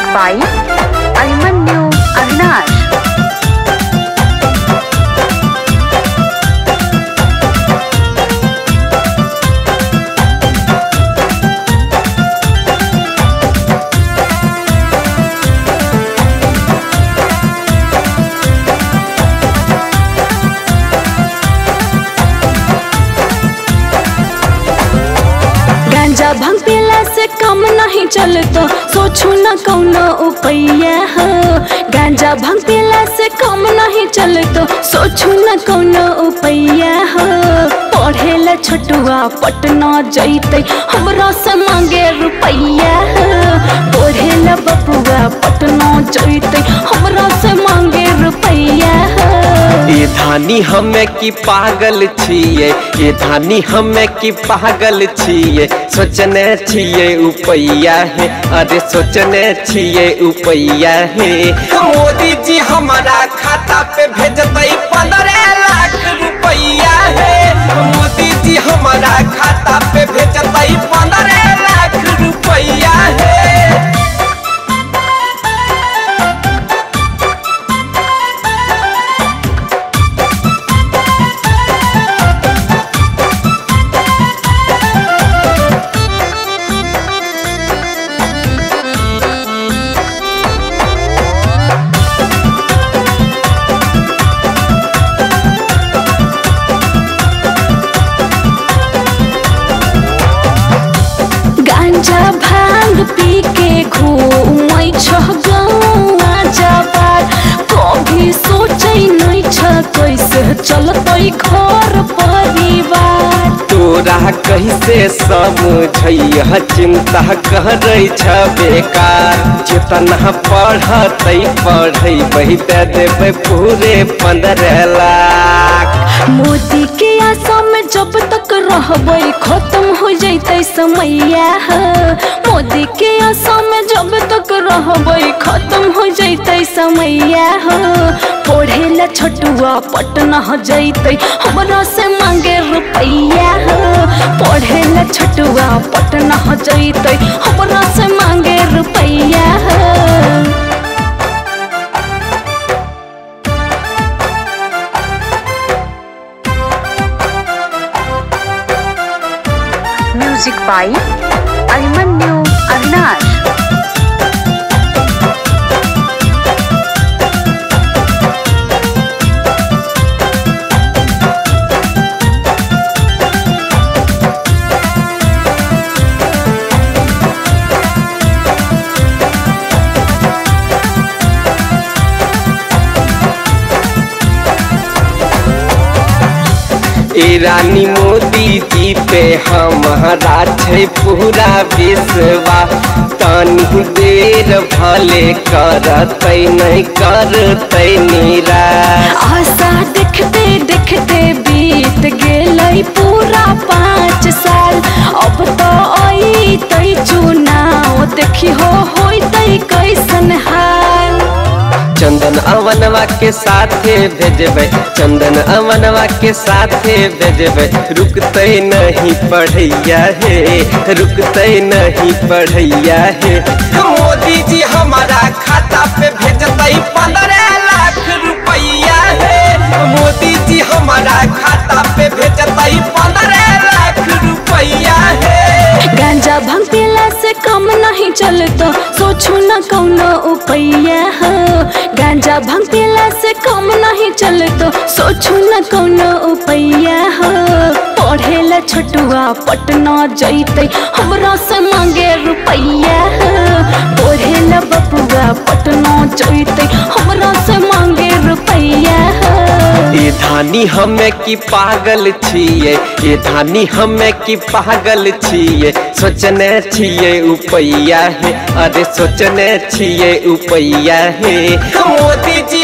by Abimanyu Avinash. गांजा भांग पीला से कम नहीं चलतो, सोचू न कौनो उपाया हो। गांजा भांग पीला से कम नहीं चलतो, सोचू न कौनो उपाया हो। पढ़ेला छोटुआ पटना जैते, हमरा से मांगे रुपैया हो। पढ़ेला बपुआ पटना जैते, हमरा से मांगे रुपैया हो। ये धानी हमें की पागल छिए, ये धानी हमें की पागल छिए। सोचने छिए उपैया है, अरे सोचने छिए उपैया है। मोदी जी हमारा खाता पे भेजते 15 लाख रुपैया है। मोदी जी हमारा खाता पे भेजते 15 लाख रुपैया है। गांजा भांग पी के घूमै छ गौआ जबार, कभी सोचै नै छ कैसे चलतै घर परिवार। तोरा कैसे समझैह चिंता करै छ बेकार। जितना पढ़तै पढ़ेबै दे देबै पूरे 15 लाख। मोदी के आशा में जब तक रहबै खत्म हो जैतै समैया हो। मोदी के आशा में जब तक रहबै खत्म हो जैतै समैया हो। पढ़ेला छोटुआ पटना जैतै, हमरा से मांगे रुपैया हो। पढ़ेला छोटुआ पटना जैतै, हमरा से मांगे रुपैया हो। Music by Abimanyu Avinash. रानी मोदी जी पे हमारा छै पूरा विश्वास। तनी देर भले करतै नहीं करतै निराश। आशा देखते देखते बीत गेलै पूरा 5 साल। अब तो अइतै चुनाव, देखी हो होइतै कैसन हाल। चंदन अवनवा के साथे भेजबै, चंदन अवनवा के साथे भेजबै। रुकते नहीं पढ़ैया है, रुकते नहीं पढ़ैया है। मोदी जी हमारा खाता पे भेजते 15 लाख रुपैया है। मोदी जी हमारा खाता पे भेजते 15 लाख रुपैया है। गांजा भांग पीला से कम नहीं चलतो, सोचू न कौनो उपाया हो। गांजा भांग पीला से कम नहीं चलतो, सोचू न कौनो उपाया हो। पढ़ेला छोटुआ पटना जैतै, हमरा से मांगे रुपैया हो। पढ़ेला बपुआ पटना जैतै, हमरा से मांगे रुपैया हो। ये धानी हमें की पागल छिए, ये धानी हमें की पागल छिए। सोचने छिए उपैया है, अरे सोचने छिए उपैया है। मोदी जी